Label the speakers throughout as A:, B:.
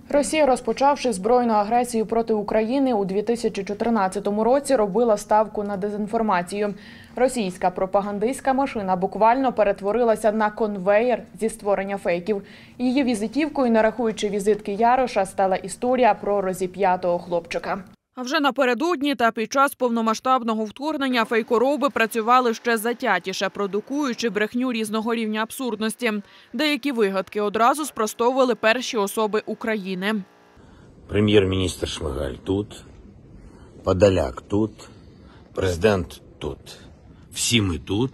A: Росія, розпочавши збройну агресію проти України у 2014 році, робила ставку на дезінформацію. Російська пропагандистська машина буквально перетворилася на конвеєр зі створення фейків. Її візитівкою, не рахуючи візитки Яроша, стала історія про розіп'ятого хлопчика. А вже напередодні та під час повномасштабного вторгнення фейкороби працювали ще затятіше, продукуючи брехню різного рівня абсурдності. Деякі вигадки одразу спростовували перші особи України.
B: Прем'єр-міністр Шмигаль тут, Подоляк тут, президент тут. Всі ми тут,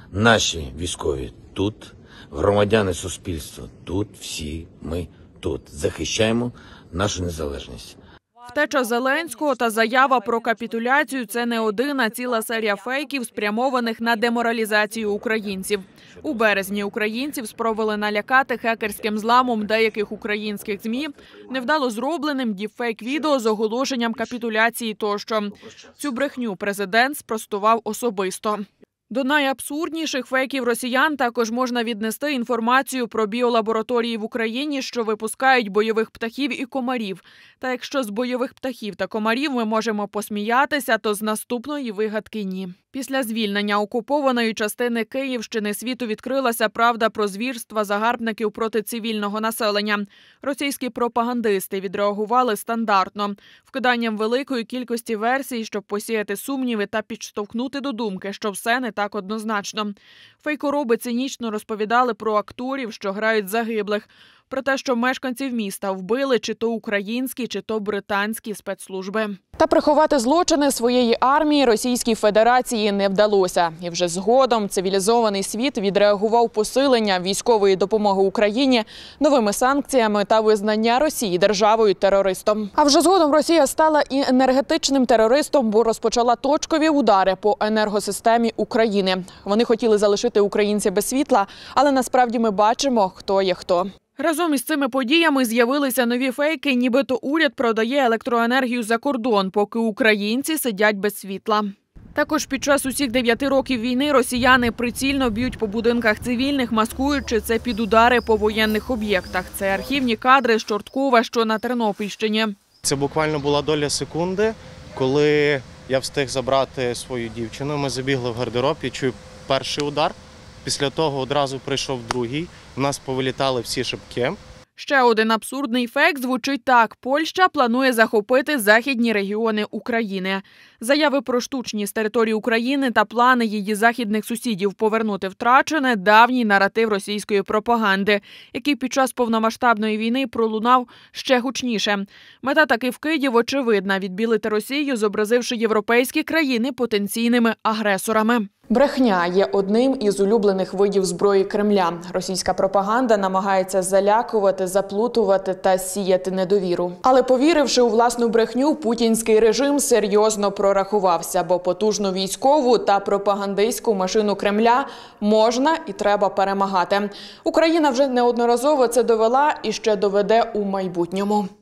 B: наші військові тут, громадяни суспільства тут, всі ми тут. Захищаємо нашу незалежність.
A: Втеча Зеленського та заява про капітуляцію – це не один, а ціла серія фейків, спрямованих на деморалізацію українців. У березні українців спробували налякати хакерським зламом деяких українських ЗМІ, невдало зробленим діпфейк-відео з оголошенням капітуляції тощо. Цю брехню президент спростував особисто. До найабсурдніших фейків росіян також можна віднести інформацію про біолабораторії в Україні, що випускають бойових птахів і комарів. Та якщо з бойових птахів та комарів ми можемо посміятися, то з наступної вигадки – ні. Після звільнення окупованої частини Київщини світу відкрилася правда про звірства загарбників проти цивільного населення. Російські пропагандисти відреагували стандартно – вкиданням великої кількості версій, щоб посіяти сумніви та підштовхнути до думки, що все не так однозначно. Фейкороби цинічно розповідали про акторів, що грають загиблих, про те, що мешканців міста вбили чи то українські, чи то британські спецслужби. Та приховати злочини своєї армії Російській Федерації не вдалося. І вже згодом цивілізований світ відреагував посилення військової допомоги Україні новими санкціями та визнання Росії державою-терористом. А вже згодом Росія стала і енергетичним терористом, бо розпочала точкові удари по енергосистемі України. Вони хотіли залишити українців без світла, але насправді ми бачимо, хто є хто. Разом із цими подіями з'явилися нові фейки, нібито уряд продає електроенергію за кордон, поки українці сидять без світла. Також під час усіх 9 років війни росіяни прицільно б'ють по будинках цивільних, маскуючи це під удари по воєнних об'єктах. Це архівні кадри з Чорткова, що на Тернопільщині.
C: Це буквально була доля секунди, коли я встиг забрати свою дівчину. Ми забігли в гардероб, я чую перший удар. Після того одразу прийшов другий. У нас повилітали всі шибки.
A: Ще один абсурдний фейк звучить так. Польща планує захопити західні регіони України. Заяви про штучні з території України та плани її західних сусідів повернути втрачене – давній наратив російської пропаганди, який під час повномасштабної війни пролунав ще гучніше. Мета таких вкидів очевидна – відбілити Росію, зобразивши європейські країни потенційними агресорами. Брехня є одним із улюблених видів зброї Кремля. Російська пропаганда намагається залякувати, заплутувати та сіяти недовіру. Але повіривши у власну брехню, путінський режим серйозно прорахувався, бо потужну військову та пропагандистську машину Кремля можна і треба перемагати. Україна вже неодноразово це довела і ще доведе у майбутньому.